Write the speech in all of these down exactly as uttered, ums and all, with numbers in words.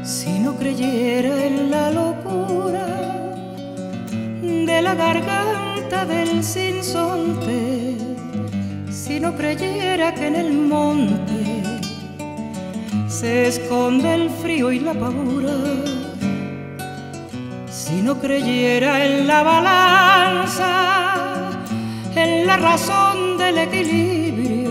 Si no creyera en la locura de la garganta del sinsonte, si no creyera que en el monte se esconde el frío y la pavura, si no creyera en la balanza, en la razón del equilibrio,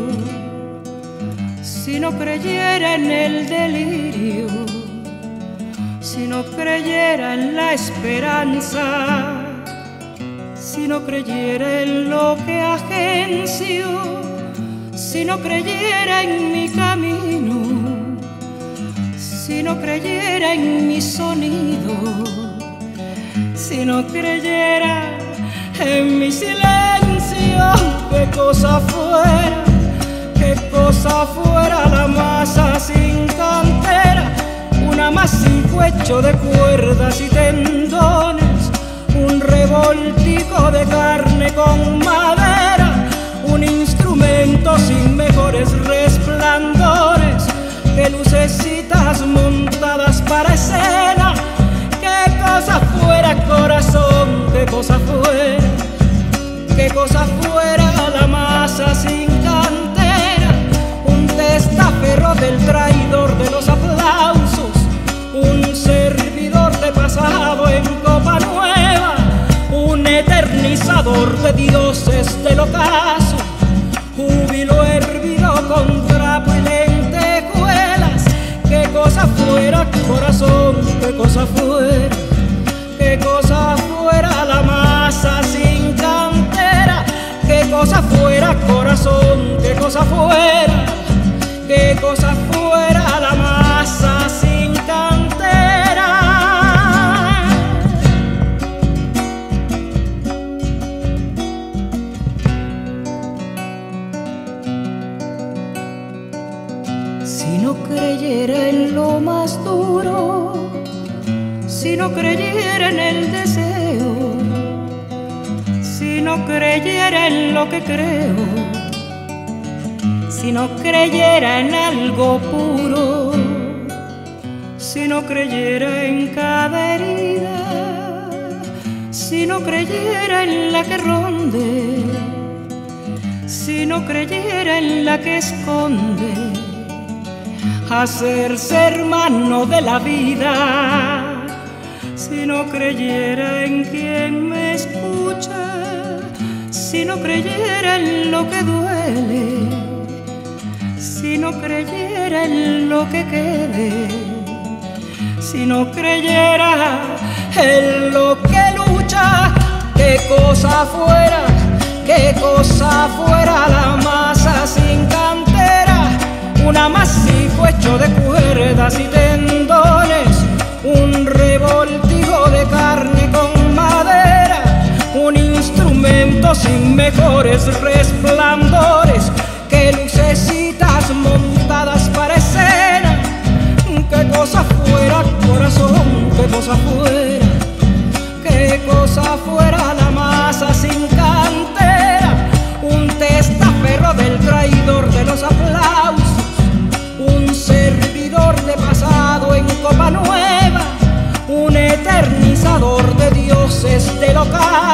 si no creyera en el delirio, si no creyera en la esperanza, si no creyera en lo que agencio, si no creyera en mi camino, si no creyera en mi sonido, si no creyera en mi silencio, qué cosa fuera, qué cosa fuera la masa sin cantera, un amasijo hecho de cuerdas y tendones, un revoltijo de carne con madera, un instrumento sin mejores resplandores que lucecitas montadas para escena. Qué cosa fuera, corazón, qué cosa fuera, qué cosa fuera la masa sin cantera, un testaferro del traidor de los aplausos, un servidor de pasado en copa nueva, un eternizador de dioses del ocaso, júbilo hervido con trapo y lentejuelas. Qué cosa fuera, corazón, qué cosa fuera, qué cosa fuera la masa sin cantera, qué cosa fuera, corazón, qué cosa fuera, qué cosa fuera la masa sin cantera. Si no creyera en lo más duro, si no creyera en el deseo, si no creyera en lo que creo, si no creyera en algo puro, si no creyera en cada herida, si no creyera en la que ronde, si no creyera en la que esconde, hacerse hermano de la vida, si no creyera en quien me escucha, si no creyera en lo que duele, si no creyera en lo que quede, si no creyera en lo que lucha, qué cosa fuera, qué cosa fuera la masa sin cantera, un amasijo hecho de cuerdas y tendones, un revoltijo de carne con madera, un instrumento sin mejores resplandores que lucecitas montadas para escena. Qué cosa fuera, corazón, qué cosa fuera, qué cosa fuera la masa sin cantera, un testaferro del traidor de los aplausos, un servidor de pasado en copa nueva, un eternizador de dioses del ocaso,